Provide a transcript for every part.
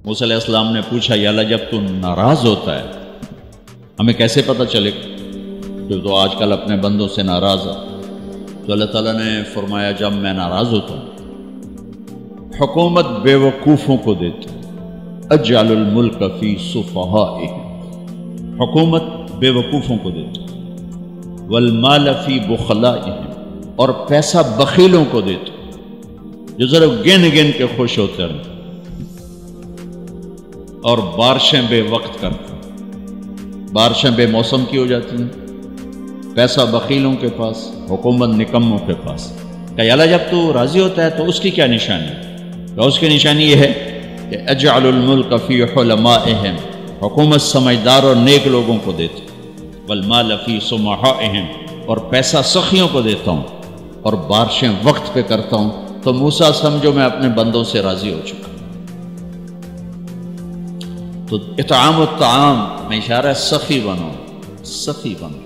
موسیٰ علیہ السلام نے پوچھا یا اللہ جب تو ناراض ہوتا ہے ہمیں کیسے پتہ چلے کہ تو آج کل اپنے بندوں سے ناراض ہے؟ تو اللہ تعالیٰ نے فرمایا جب میں ناراض ہوتا ہوں حکومت بے وقوفوں کو دیتا ہوں، اجعل الملک فی صفہائہم، حکومت بے وقوفوں کو دیتا ہوں، والمال فی بخلائہم، اور پیسہ بخیلوں کو دیتا ہوں جو ذرا گن گن کے خوش ہوتے ہیں، اور بارشیں بے وقت کرتے ہیں، بارشیں بے موسم کی ہو جاتی ہیں، پیسہ بخیلوں کے پاس، حکومت نکموں کے پاس۔ کہ اللہ جب تو راضی ہوتا ہے تو اس کی کیا نشانی ہے؟ کہ اس کی نشانی یہ ہے کہ اجعل الملک فی حلمائہم، حکومت سمجھدار اور نیک لوگوں کو دیتا ہوں، والمال فی سمحائہم، اور پیسہ سخیوں کو دیتا ہوں، اور بارشیں وقت پہ کرتا ہوں۔ تو موسیٰ سمجھو میں اپنے بندوں سے راضی ہو چکا۔ تو اطعام الطعام میں اشارہ ہے سخی بنو، سخی بنو۔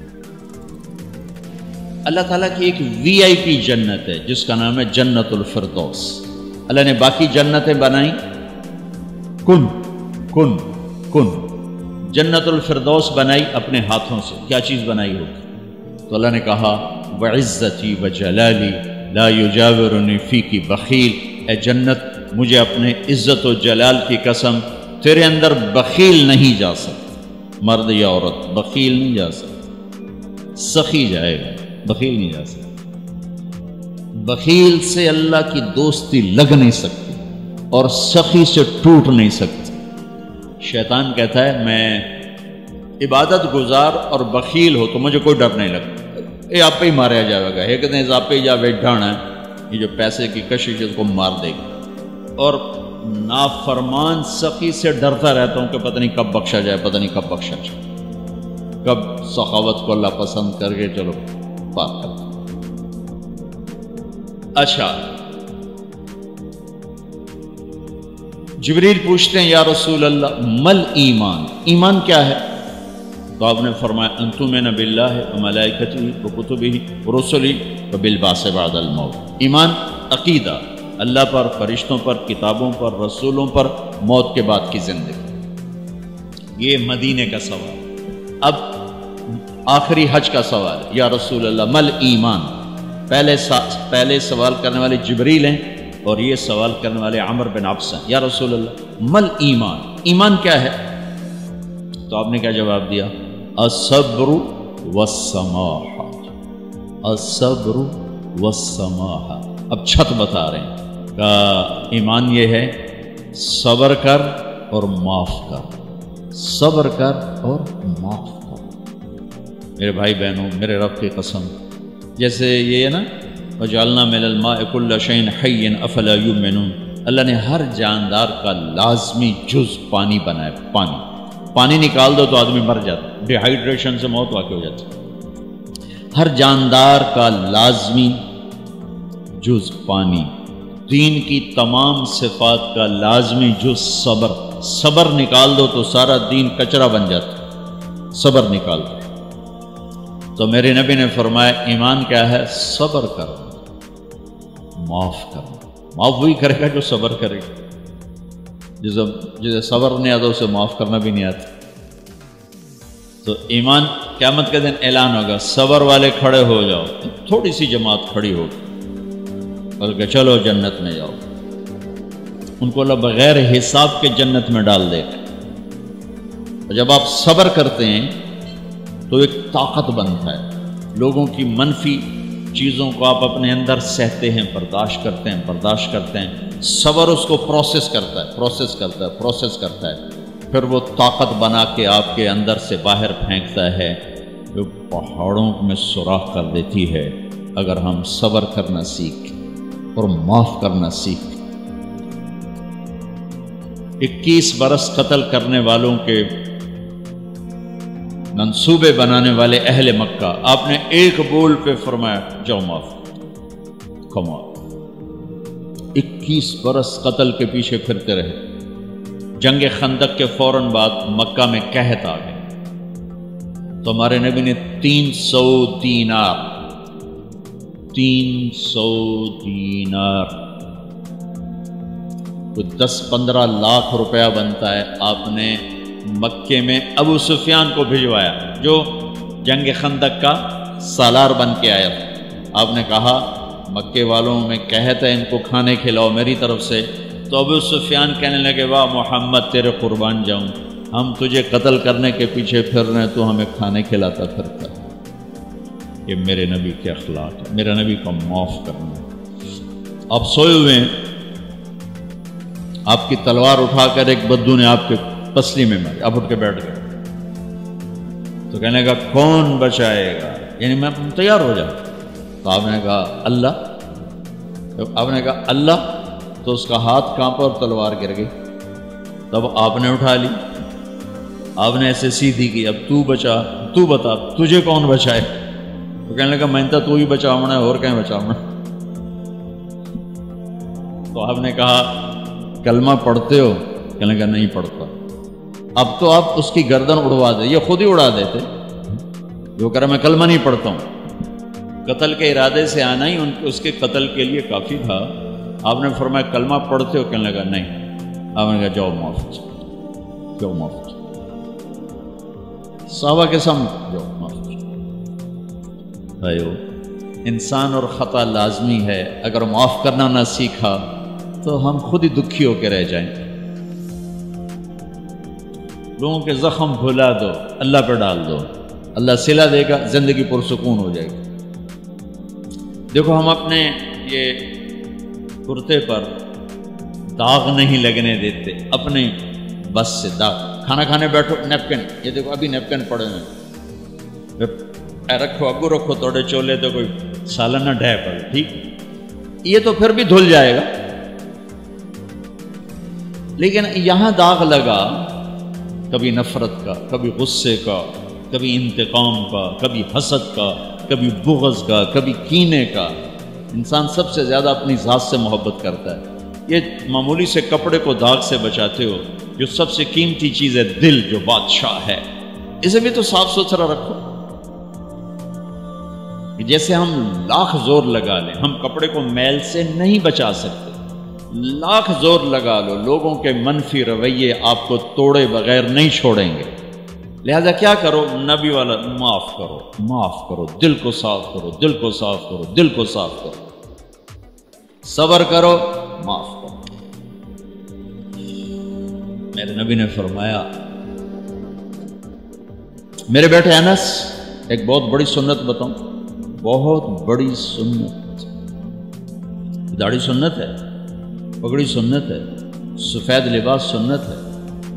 اللہ تعالیٰ کی ایک VIP جنت ہے جس کا نام ہے جنت الفردوس۔ اللہ نے باقی جنتیں بنائیں کن کن کن، جنت الفردوس بنائی اپنے ہاتھوں سے۔ کیا چیز بنائی ہوگی؟ تو اللہ نے کہا وعزتی وجلالی لا یجاورنی فیکی بخیل، اے جنت مجھے اپنے عزت و جلال کی قسم تیرے اندر بخیل نہیں جا سکتا، مرد یا عورت بخیل نہیں جا سکتا، سخی جائے گا، بخیل نہیں جا سکتا۔ بخیل سے اللہ کی دوستی لگ نہیں سکتی اور سخی سے ٹوٹ نہیں سکتی۔ شیطان کہتا ہے میں عبادت گزار اور بخیل ہو تو مجھے کوئی ڈر نہیں لگتا، یہ آپ پہ ہی ماریا جائے گا، ایک دن آپ پہ جا بیٹھانا ہے، یہ جو پیسے کی کشش اس کو مار دے گی۔ اور نافرمان سخی سے ڈرتا رہتا ہوں کہ پتہ نہیں کب بخشا جائے، پتہ نہیں کب بخشا جائے، کب سخاوت کو اللہ پسند کر کے چلو بات کرتے۔ اچھا، جبریل پوچھتے ہیں یا رسول اللہ مل ایمان، ایمان کیا ہے؟ تو آپ نے فرمایا ان تؤمن باللہ وملائکتہ وکتبہ ورسلہ وبالبعث بعد الموت۔ ایمان عقیدہ، اللہ پر، فرشتوں پر، کتابوں پر، رسولوں پر، موت کے بعد کی زندگی۔ یہ مدینے کا سوال۔ اب آخری حج کا سوال ہے یا رسول اللہ مل ایمان۔ پہلے سوال کرنے والے جبریل ہیں اور یہ سوال کرنے والے عمر بن عبس ہیں۔ یا رسول اللہ مل ایمان، ایمان کیا ہے؟ تو آپ نے کیا جواب دیا؟ الصبر والسماحہ، الصبر والسماحہ۔ اب چھت بتا رہے ہیں کہ ایمان یہ ہے صبر کر اور معاف کر، صبر کر اور معاف کر۔ میرے بھائی بہنوں، میرے رب کی قسم، جیسے یہ ہے نا وجعلنا من الماء كل شيء حي افلا يؤمنون، اللہ نے ہر جاندار کا لازمی جز پانی بنایا۔ پانی نکال دو تو آدمی مر جاتا، ڈی ہائیڈریشن سے موت واقع ہو جاتی۔ ہر جاندار کا لازمی جز پانی، دین کی تمام صفات کا لازمی جز صبر، صبر نکال دو تو سارا دین کچرا بن جاتا، صبر نکال دو۔ تو میرے نبی نے فرمایا ایمان کیا ہے؟ صبر کرو، معاف کرو۔ معاف وہی کرے گا جو صبر کرے گا، جسے صبر نہیں آتا اسے معاف کرنا بھی نہیں آتا۔ تو ایمان قیامت کے دن اعلان ہوگا، صبر والے کھڑے ہو جاؤ، تھوڑی سی جماعت کھڑی ہوگی، بلکہ چلو جنت میں جاؤ۔ ان کو اللہ بغیر حساب کے جنت میں ڈال دے گا۔ اور جب آپ صبر کرتے ہیں تو ایک طاقت بنتا ہے، لوگوں کی منفی چیزوں کو آپ اپنے اندر سہتے ہیں، برداشت کرتے ہیں، برداشت کرتے ہیں۔ صبر اس کو پروسیس کرتا ہے، پروسیس کرتا ہے، پروسیس کرتا ہے، پھر وہ طاقت بنا کے آپ کے اندر سے باہر پھینکتا ہے، جو پہاڑوں میں سوراخ کر دیتی ہے اگر ہم صبر کرنا سیکھ اور معاف کرنا سیکھ۔ 21 برس قتل کرنے والوں کے منصوبے بنانے والے اہل مکہ، آپ نے ایک بول پہ فرمایا جاؤ معاف، کمال۔ 21 برس قتل کے پیچھے پھرتے رہے۔ جنگ خندق کے فوراً بعد مکہ میں قحط آ گئے، تو ہمارے نبی نے 300 دینار 300 دینار کوئی 10-15 لاکھ روپیہ بنتا ہے، آپ نے مکے میں ابو سفیان کو بھجوایا جو جنگ خندق کا سالار بن کے آیا تھا۔ آپ نے کہا مکے والوں میں کہتا ہے ان کو کھانے کھلاؤ میری طرف سے، تو ابو سفیان کہنے لگے واہ محمد تیرے قربان جاؤں، ہم تجھے قتل کرنے کے پیچھے پھر رہے ہیں، تو ہمیں کھانے کھلاتا پھرتا۔ یہ میرے نبی کے اخلاق ہے، میرا نبی کو معاف کرنا۔ آپ سوئے ہوئے ہیں، آپ کی تلوار اٹھا کر ایک بدو نے آپ کے پسلی میں ماری، آپ اٹھ کے بیٹھ گئے، تو کہنے کا کون بچائے گا، یعنی میں تیار ہو جاؤں۔ تو آپ نے کہا اللہ، آپ نے کہا اللہ، تو اس کا ہاتھ کانپا اور تلوار گر گئی۔ تب آپ نے اٹھا لی، آپ نے ایسے سیدھی کی، اب تو بچا، تو بتا تجھے کون بچائے؟ تو کہنے لگا میں تو ہی بچاؤنا ہے، اور کہیں بچاؤنا۔ تو آپ نے کہا کلمہ پڑھتے ہو؟ کہنے لگا نہیں پڑھتا۔ اب تو آپ اس کی گردن اڑوا دے، یہ خود ہی اڑا دیتے، جو کہہ رہا میں کلمہ نہیں پڑھتا ہوں۔ قتل کے ارادے سے آنا ہی اس کے قتل کے لیے کافی تھا۔ آپ نے فرمایا کلمہ پڑھتے ہو؟ کہنے لگا نہیں۔ آپ نے کہا جاؤ معاف، جاؤ معاف، صحابہ کے سامنے جاؤ معاف۔ بھائیو، انسان اور خطا لازمی ہے، اگر معاف کرنا نہ سیکھا تو ہم خود ہی دکھی ہو کے رہ جائیں گے۔ لوگوں کے زخم بھلا دو، اللہ پہ ڈال دو، اللہ صلہ دے گا، زندگی پرسکون ہو جائے گی۔ دیکھو ہم اپنے یہ کرتے پر داغ نہیں لگنے دیتے، اپنے بس سے داغ۔ کھانا کھانے بیٹھو، نیپکن، یہ دیکھو ابھی نیپکن پڑے ہیں، رکھو اگو رکھو، توڑے چولے تو کوئی سالن نہ ڈھے پڑے، ٹھیک، یہ تو پھر بھی دھل جائے گا۔ لیکن یہاں داغ لگا، کبھی نفرت کا، کبھی غصے کا، کبھی انتقام کا، کبھی حسد کا، کبھی بغض کا، کبھی کینے کا۔ انسان سب سے زیادہ اپنی ذات سے محبت کرتا ہے۔ یہ معمولی سے کپڑے کو داغ سے بچاتے ہو، جو سب سے قیمتی چیز ہے دل، جو بادشاہ ہے، اسے بھی تو صاف ستھرا رکھو۔ جیسے ہم لاکھ زور لگا لیں، ہم کپڑے کو میل سے نہیں بچا سکتے، لاکھ زور لگا لو، لوگوں کے منفی رویے آپ کو توڑے بغیر نہیں چھوڑیں گے۔ لہذا کیا کرو؟ نبی والا معاف کرو، معاف کرو، دل کو صاف کرو، دل کو صاف کرو، دل کو صاف کرو، صبر کرو، معاف کرو۔ میرے نبی نے فرمایا، میرے بیٹے انس، ایک بہت بڑی سنت بتاؤں، بہت بڑی سنت۔ داڑھی سنت ہے، پگڑی سنت ہے، سفید لباس سنت ہے۔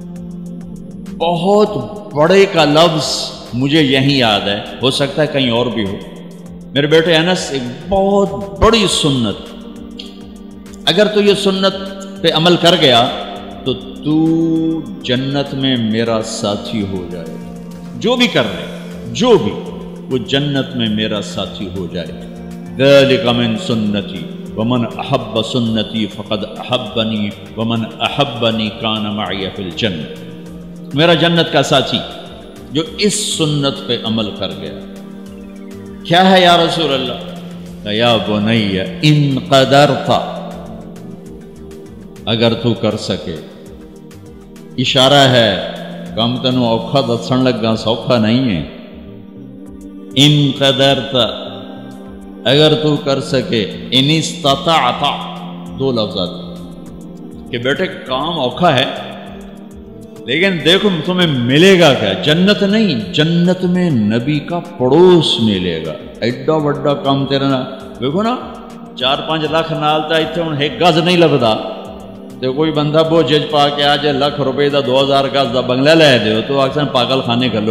بہت بڑے کا لفظ مجھے یہیں یاد ہے، ہو سکتا ہے کہیں اور بھی ہو۔ میرے بیٹے انس، ایک بہت بڑی سنت، اگر تو یہ سنت پہ عمل کر گیا تو جنت میں میرا ساتھی ہو جائے، جو بھی کر لے، جو بھی، وہ جنت میں میرا ساتھی ہو جائے۔ ذالک من سنتی ومن احب سنتی فقد احبنی ومن احبنی کان معی فی الجنہ۔ میرا جنت کا ساتھی جو اس سنت پہ عمل کر گیا۔ کیا ہے یا رسول اللہ؟ یا بنی ان قدرت، اگر تو کر سکے، اشارہ ہے کم تنو اوکھا دسن لگا، سوکھا نہیں ہے۔ ان قدرت، اگر تو کر سکے، ان استطاعت، دو لفظات کہ بیٹے کام اوکھا ہے، لیکن دیکھو تمہیں ملے گا کیا؟ جنت نہیں، جنت میں نبی کا پڑوس ملے گا۔ ایڈا وڈا کام تیرا نا، دیکھو نا 4-5 لاکھ نالتا اتنے ہوں ایک گز نہیں لبدا، تو کوئی بندہ بو جج پا کے آج ₹1,00,000 دا 2000 گز دا بنگلہ لے دے تو اکثر پاگل خانے کر لو۔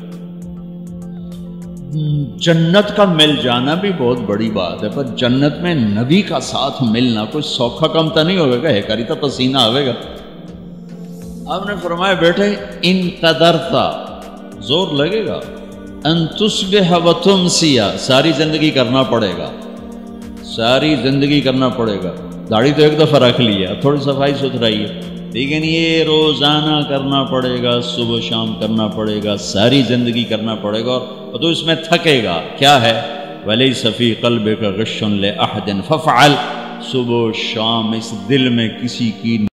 جنت کا مل جانا بھی بہت بڑی بات ہے، پر جنت میں نبی کا ساتھ ملنا کوئی سوکھا کم تو نہیں ہوگا، ہے کری تو پسینہ آئے گا۔ آپ نے فرمایا بیٹے ان قدرتا، زور لگے گا، ان تصبح و تمسی، ساری زندگی کرنا پڑے گا، ساری زندگی کرنا پڑے گا۔ داڑھی تو ایک دفعہ رکھ لی ہے، تھوڑی صفائی ستھرائی ہے، لیکن یہ روزانہ کرنا پڑے گا، صبح شام کرنا پڑے گا، ساری زندگی کرنا پڑے گا، اور تو اس میں تھکے گا۔ کیا ہے؟ وَلَيْسَ فِي قَلْبِكَ غِشٌّ لِأَحَدٍ فَافْعَلْ، صبح شام اس دل میں کسی کی